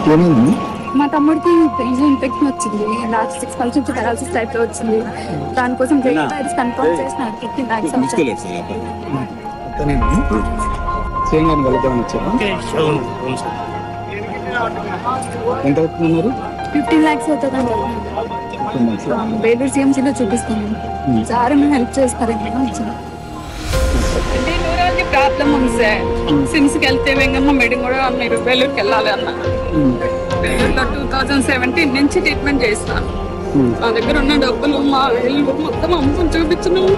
ఏమైంది? మా తమ్ముడికి ఇన్ఫెక్షన్ వచ్చింది. లాస్ట్ 6 మంత్స్ నుంచి పెరాలసిస్ టైప్ లో వచ్చింది. దానికోసం వైరస్ కన్ఫర్మ్ చేసినారు. 15 lakhs అవుతుంది. సేమ్ గారిని వెళ్తామని వచ్చారా? ఎంత అవుతున్నారు? 15 lakhs అవుతుందని వేలూరు సిఎంసీలో చూపిస్తాను. సార్ ఏమైనా హెల్ప్ చేస్తారేమో వచ్చింది. అంటే న్యూరాలజీ ప్రాబ్లం ఉంది సార్. సిమ్స్కి వెళ్తే వెంగమ్మ మేడం కూడా మీరు వేలూరుకి వెళ్ళాలి అన్న. వేలూరులో 2017 నుంచి ట్రీట్మెంట్ చేస్తాను. మా దగ్గర ఉన్న డబ్బులు మా వేలు మొత్తం అమ్ముకుని చూపించినాము.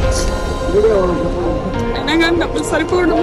అయినా కానీ డబ్బులు సరిపోవడం